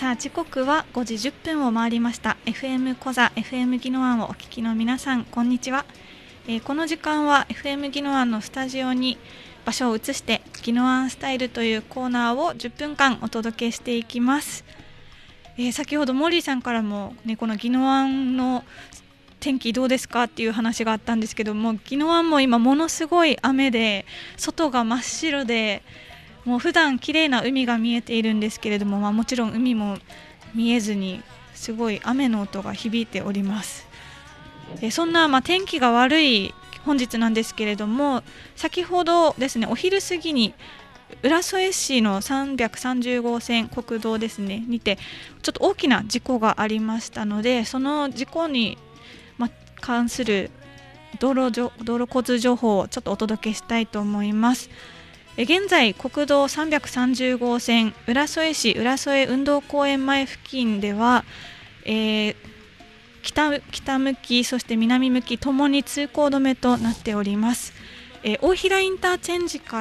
さあ時刻は5時10分を回りました。 FM コザ FM ギノワンをお聞きの皆さんこんにちは。この時間は FM ギノワンのスタジオに場所を移してギノワンスタイルというコーナーを10分間お届けしていきます。先ほどモーリーさんからも、ね、このギノワンの天気どうですかっていう話があったんですけども、ギノワンも今ものすごい雨で外が真っ白で、もう普段綺麗な海が見えているんですけれども、もちろん海も見えずにすごい雨の音が響いております。そんな、天気が悪い本日なんですけれども、先ほどですね、お昼過ぎに浦添市の330号線国道ですねにてちょっと大きな事故がありましたので、その事故に、関する道路交通情報をちょっとお届けしたいと思います。現在国道330号線浦添市浦添運動公園前付近では、北向きそして南向きともに通行止めとなっております。大平インターチェンジから、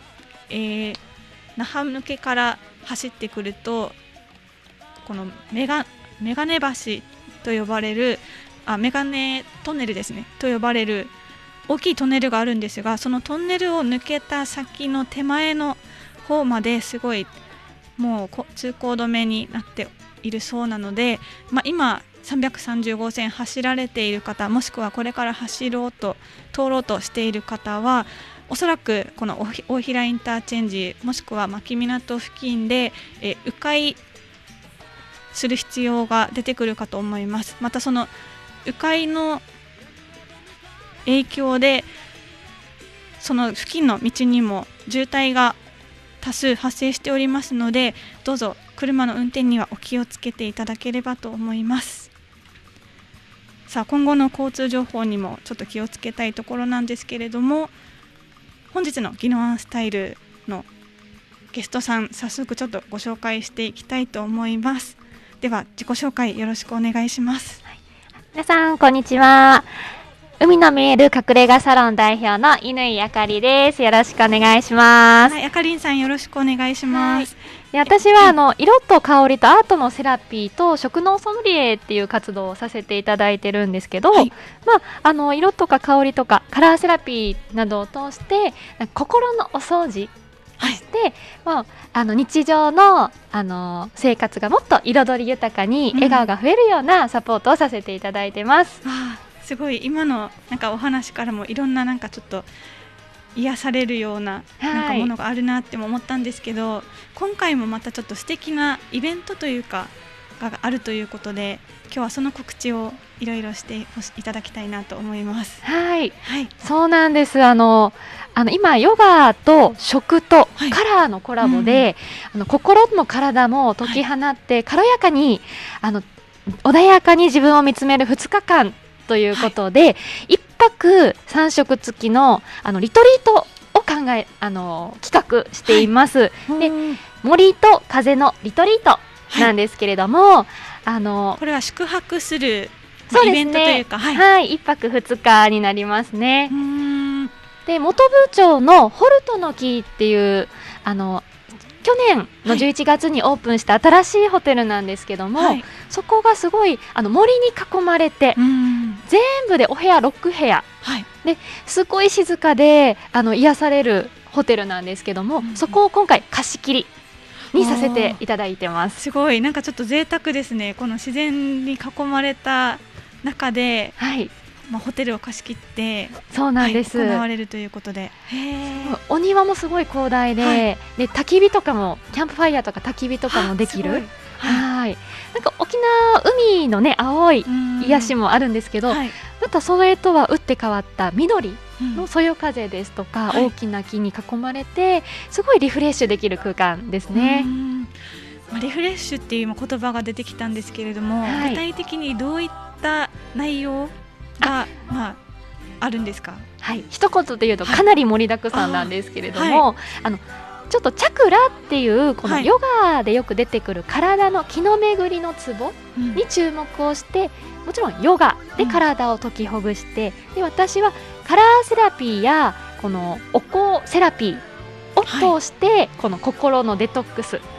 那覇向けから走ってくると、このメガネ橋と呼ばれるメガネトンネルですねと呼ばれる大きいトンネルがあるんですが、そのトンネルを抜けた先の手前の方まですごいもう通行止めになっているそうなので、今330号線走られている方、もしくはこれから通ろうとしている方は、おそらくこの大平インターチェンジもしくは牧港付近で、迂回する必要が出てくるかと思います。またその迂回の影響でその付近の道にも渋滞が多数発生しておりますので、どうぞ車の運転にはお気をつけていただければと思います。さあ今後の交通情報にもちょっと気をつけたいところなんですけれども、本日のギノワンスタイルのゲストさん、早速ちょっとご紹介していきたいと思います。では自己紹介よろしくお願いします。 皆さんこんにちは。海の見える隠れ家サロン代表の乾あかりです。よろしくお願いします。 あかりんさんよろしくお願いします。 で、私は色と香りとアートのセラピーと食農ソムリエっていう活動をさせていただいてるんですけど、色とか香りとかカラーセラピーなどを通して心のお掃除そして、日常の、生活がもっと彩り豊かに笑顔が増えるようなサポートをさせていただいてます。 すごい今のお話からもいろんなちょっと癒されるようなものがあるなっても思ったんですけど、今回もまたちょっと素敵なイベントというかがあるということで、今日はその告知をいろいろしていただきたいなと思います。 そうなんです。今ヨガと食とカラーのコラボで、心も体も解き放って、軽やかに穏やかに自分を見つめる2日間ということで、1泊3食付きのリトリートを企画しています。で、森と風のリトリートなんですけれども、 これは宿泊するイベントというか、 1泊2日になりますね。で、本部町のホルトの木っていう去年の11月にオープンした新しいホテルなんですけども、そこがすごい森に囲まれて、全部でお部屋6部屋、ですごい静かで癒されるホテルなんですけども、そこを今回貸し切りにさせていただいてます。 すごいちょっと贅沢ですね。この自然に囲まれた中で、ホテルを貸し切ってそうなんです、 行われるということで、 お庭もすごい広大で、焚き火とかもキャンプファイヤーとか焚き火とかもできる、沖縄海のね青い癒しもあるんですけど、またそれとは打って変わった緑のそよ風ですとか、大きな木に囲まれてすごいリフレッシュできる空間ですね。 リフレッシュっていう言葉が出てきたんですけれども、具体的にどういった内容があるんですか？ 一言で言うとかなり盛りだくさんなんですけれども、ちょっとチャクラっていうこのヨガでよく出てくる体の気の巡りのツボに注目をして、もちろんヨガで体を解きほぐして、で私はカラーセラピーやこのお香セラピーを通して、この心のデトックス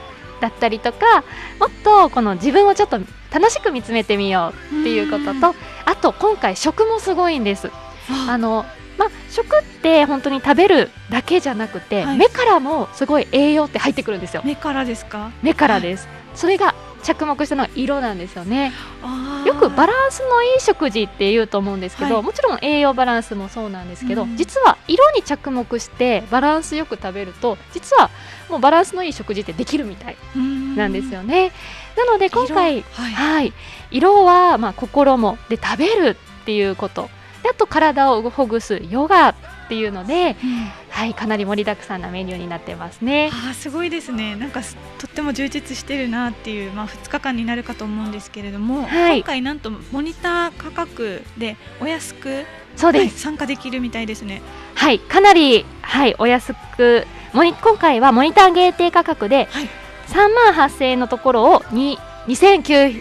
だったりとか、もっとこの自分をちょっと楽しく見つめてみようっていうことと、あと今回食もすごいんです。食って本当に食べるだけじゃなくて、目からもすごい栄養って入ってくるんですよ。 目からですか？ 目からです。それが着目したのは色なんですよね。よくバランスのいい食事って言うと思うんですけど、もちろん栄養バランスもそうなんですけど、実は色に着目してバランスよく食べると、実はもうバランスのいい食事ってできるみたいなんですよね。なので今回色は心もで食べるっていうことで、あと体をほぐすヨガっていうので、かなり盛りだくさんなメニューになってますね。 すごいですね。なんかとっても充実してるなっていう、2日間になるかと思うんですけれども、今回なんとモニター価格でお安く参加できるみたいですね。 かなり、お安く、今回はモニター限定価格で38,000円のところを29,800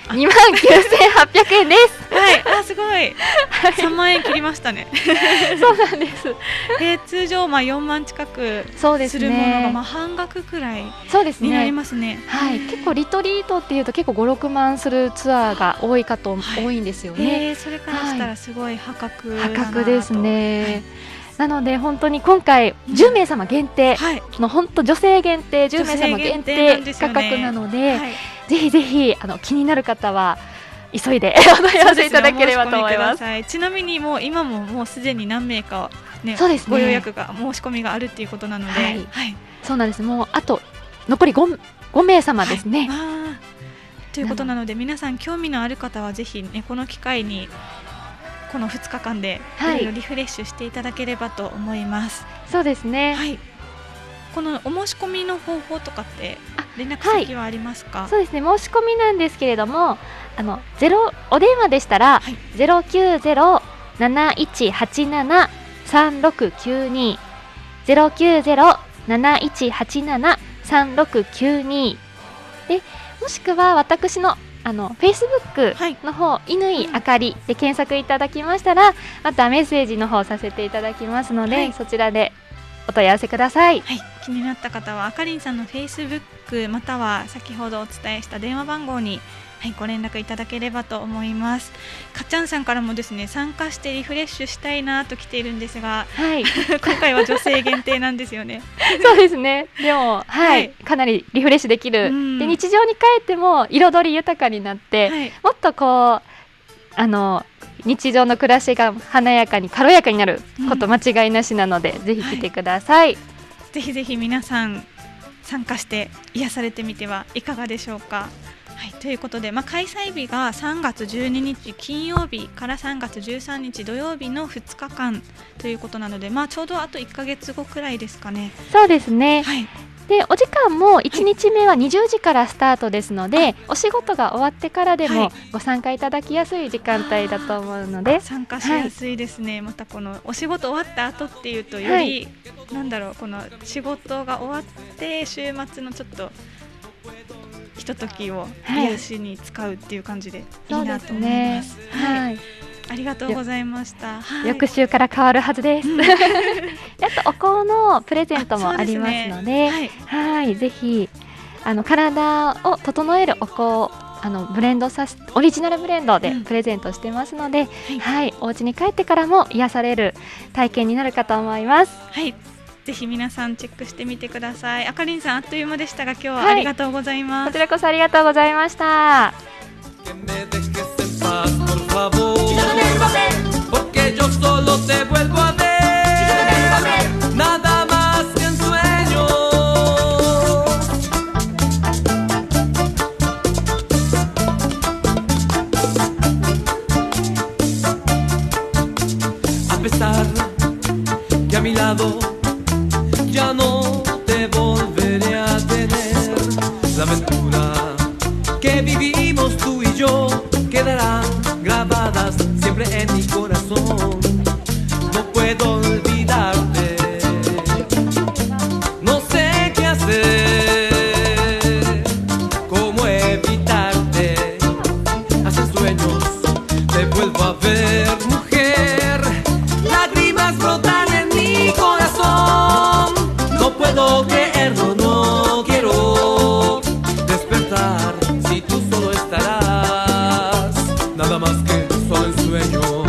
円です。 すごい。3万円切りましたね。 そうなんです。 通常4万近くするものが半額くらいになりますね。 結構リトリートっていうと結構5、6万するツアーが多いんですよね。 それからしたらすごい破格ですね。なので本当に今回10名様限定の本当女性限定10名様限定価格なので、ぜひぜひ気になる方は急いでお問い合わせいただければと思います。 ちなみに今もうすでに何名かご予約が申し込みがあるっていうことなので、 そうなんです。もうあと残り5名様ですね。 ということなので、皆さん興味のある方はぜひこの機会にこの2日間でいろいろリフレッシュしていただければと思います。 そうですね。 このお申し込みの方法とかって連絡先はありますか？ そうですね。申し込みなんですけれども、お電話でしたら、090-7187-3692 090-7187-3692で、もしくは私のFacebook の方、乾あかりで検索いただきましたら、またメッセージの方させていただきますので、そちらでお問い合わせください。 気になった方はあかりんさんの Facebook または先ほどお伝えした電話番号にご連絡いただければと思います。かっちゃんさんからもですね、参加してリフレッシュしたいなと来ているんですが、今回は女性限定なんですよね。 そうですね。でもかなりリフレッシュできる。で、日常に帰っても彩り豊かになって、もっとこう日常の暮らしが華やかに軽やかになること間違いなしなので、ぜひ来てください。 ぜひぜひ皆さん参加して癒されてみてはいかがでしょうか。ということで、開催日が3月12日金曜日から3月13日土曜日の2日間ということなので、ちょうどあと1ヶ月後くらいですかね。 そうですね。で、お時間も1日目は20時からスタートですので、お仕事が終わってからでもご参加いただきやすい時間帯だと思うので、 参加しやすいですね。またこのお仕事終わった後っていうとより、この仕事が終わって週末のちょっとひとときを癒しに使うっていう感じでいいなと思います。ありがとうございました。 翌週から変わるはずです。あとお香のプレゼントもありますので、ぜひ体を整えるお香をブレンドオリジナルブレンドでプレゼントしてますので、お家に帰ってからも癒される体験になるかと思います。 ぜひ皆さんチェックしてみてください。あかりんさん、あっという間でしたが今日はありがとうございます。 こちらこそありがとうございました。 Ya no te volveré a tener. La aventura que vivimos tú y yo quedarán grabadas siempre en mi corazón. No puedo nada más que solo en sueño.